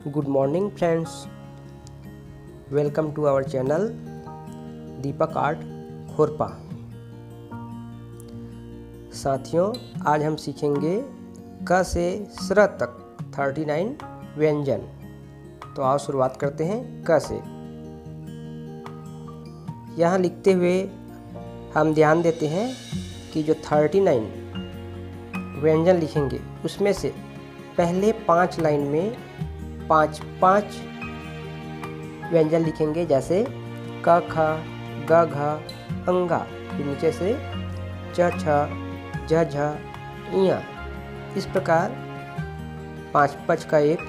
Good morning friends, welcome to our channel Deepak art Khorpa. साथियों, आज हम सीखेंगे क से स्र तक 39 व्यंजन। तो आओ शुरुआत करते हैं क से। यहाँ लिखते हुए हम ध्यान देते हैं कि जो 39 व्यंजन लिखेंगे उसमें से पहले 5 लाइन में 5 व्यंजन लिखेंगे, जैसे क ख ग घ अंगा, फिर नीचे से च छ झ झ इया। इस प्रकार 5 का एक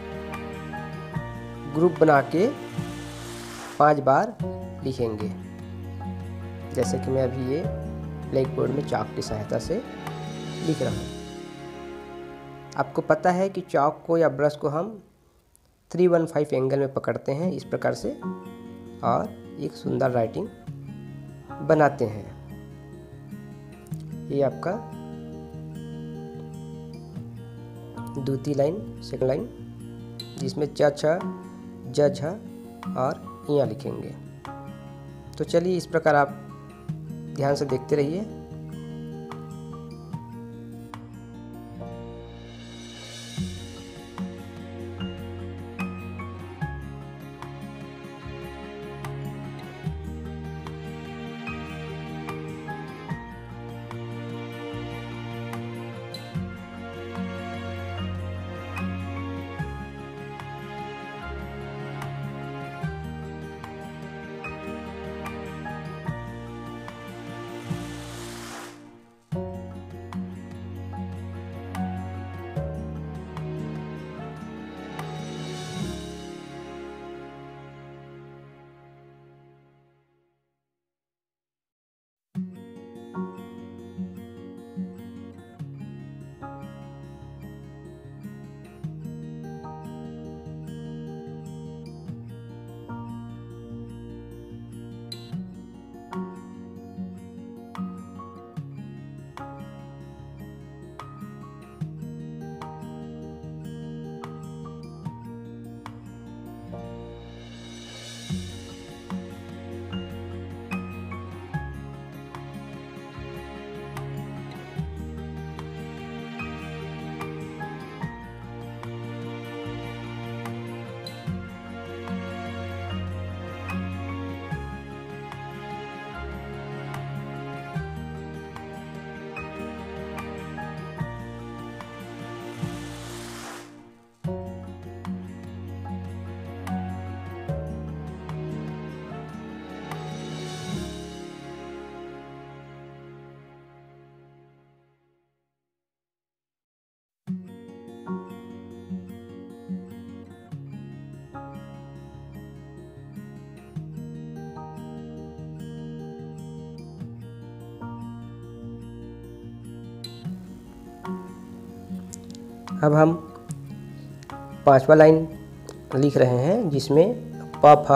ग्रुप बना के 5 बार लिखेंगे। जैसे कि मैं अभी ये ब्लैक बोर्ड में चाक की सहायता से लिख रहा हूँ। आपको पता है कि चाक को या ब्रश को हम 315 एंगल में पकड़ते हैं इस प्रकार से, और एक सुंदर राइटिंग बनाते हैं। ये आपका दूसरी लाइन, सेकंड लाइन, जिसमें च छ ज झ और इया लिखेंगे। तो चलिए, इस प्रकार आप ध्यान से देखते रहिए। अब हम 5वां लाइन लिख रहे हैं, जिसमें प फ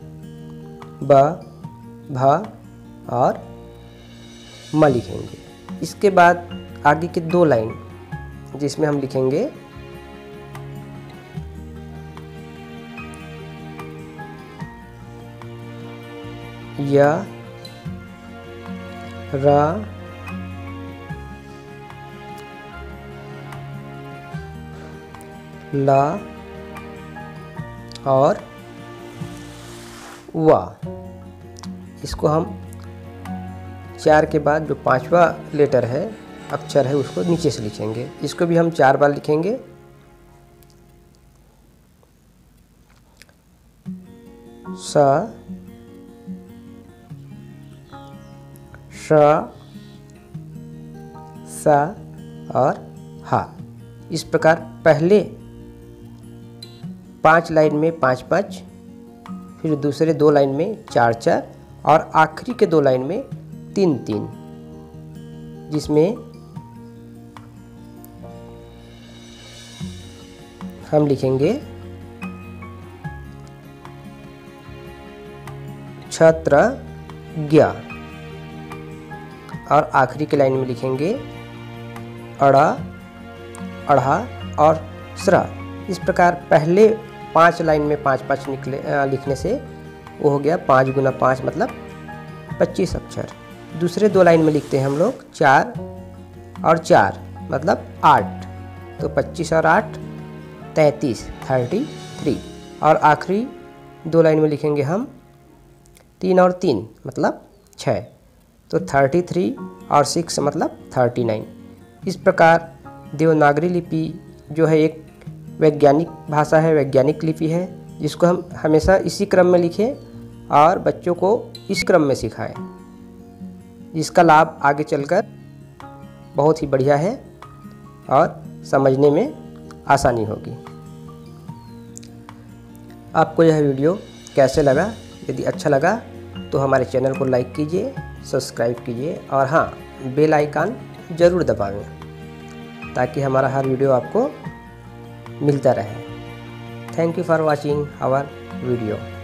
ब भ और म लिखेंगे। इसके बाद आगे के 2 लाइन, जिसमें हम लिखेंगे य र ला और वा। इसको हम 4 के बाद जो 5वां लेटर है, अक्षर है, उसको नीचे से लिखेंगे। इसको भी हम 4 बार लिखेंगे। स श स और हा। इस प्रकार पहले 5 लाइन में 5, फिर दूसरे 2 लाइन में 4 और आखिरी के 2 लाइन में 3, जिसमें हम लिखेंगे छत्र ज्ञा, और आखिरी के लाइन में लिखेंगे अड़ा, अढ़ा और स्रा। इस प्रकार पहले 5 लाइन में 5-5 लिखने से वो हो गया 5 गुना 5 मतलब 25 अक्षर। दूसरे 2 लाइन में लिखते हैं हम लोग 4 और 4 मतलब 8, तो 25 और 8 33। और आखिरी 2 लाइन में लिखेंगे हम 3 और 3 मतलब 6, तो 33 और 6 मतलब 39। इस प्रकार देवनागरी लिपि जो है एक वैज्ञानिक भाषा है, वैज्ञानिक लिपि है, जिसको हम हमेशा इसी क्रम में लिखें और बच्चों को इस क्रम में सिखाएं, जिसका लाभ आगे चलकर बहुत ही बढ़िया है और समझने में आसानी होगी। आपको यह वीडियो कैसे लगा? यदि अच्छा लगा तो हमारे चैनल को लाइक कीजिए, सब्सक्राइब कीजिए और हाँ, बेल आइकन ज़रूर दबाएं ताकि हमारा हर वीडियो आपको मिलता रहे। Thank you for watching our video.